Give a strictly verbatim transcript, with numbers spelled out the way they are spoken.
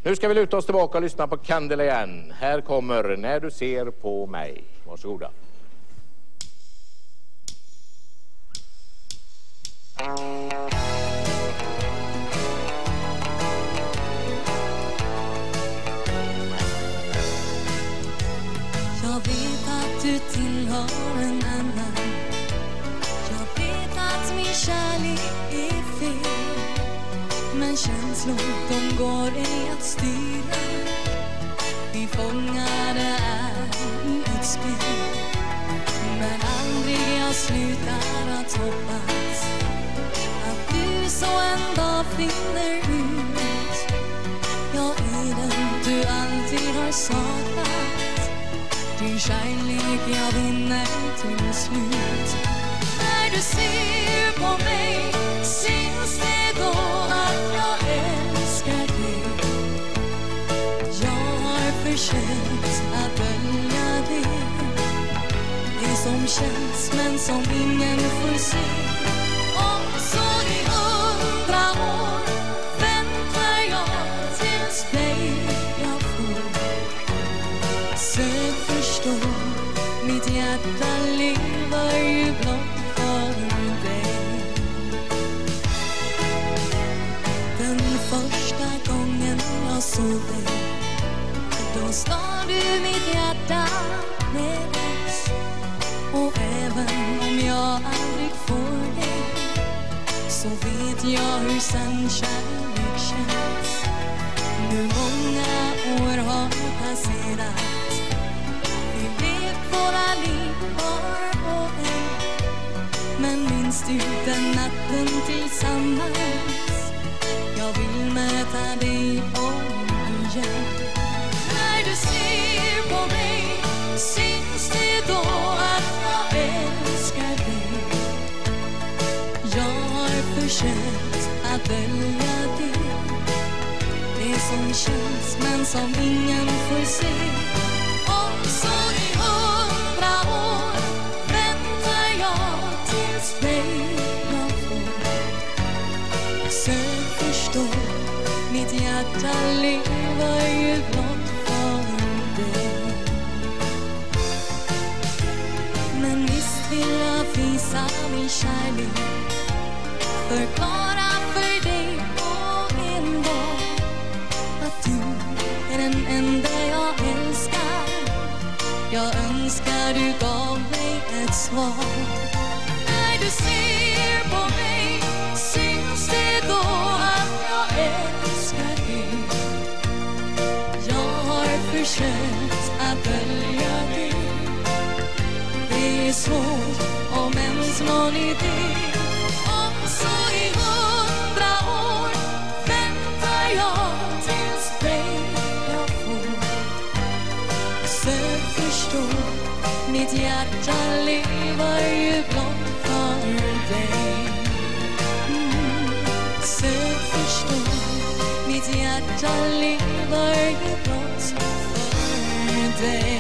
Nu ska vi luta oss tillbaka och lyssna på Candle igen. Här kommer När du ser på mig. Varsågoda. Jag vet att du tillhör en annan. Jag vet att min kärlek är fel. Men känslor, de går ej att styra. Vi fångade är i ett spel. Men aldrig jag slutar att hoppas att du så en dag finner ut. Jag är den du alltid har saknat. Din kärlek jag vinner till slut. När du ser på mig syns det då att jag älskar dig. Jag har försökt att dölja det. Det som känns men som ingen får se. Och så i hundra år väntar jag tills dig jag får. Sök förstå, mitt hjärta lever ju blott för dig. Den första gången jag såg dig, då stal du mitt hjärta med oss. Och även om jag aldrig får dig, så vet jag hur sann kärlek känns. Nu många år har passerat. Vi levt våra liv var och en. Men minns du den natten tillsammans? Jag vill möta dig om igen. När du ser på mig syns det då att jag älskar dig. Jag har försökt att dölja det. Det som känns men som ingen får se. Och så i hundra år väntar jag tills dig jag får. Sök förstå, mitt hjärta lever ju blott för dig. Men visst vill jag visa min kärlek, förklara för dig och envar att du är den enda jag älskar. Jag önskar du gav mig ett svar. När du ser på mig syns det då att jag älskar dig. Jag har försökt att dölja det. Det är svårt om ens någon idé. Och så i hundra år väntar jag tills dig jag får. Sök förstå, mitt hjärta lever ju blott för dig. Mm. Sök förstå, mitt hjärta lever ju blott för dig.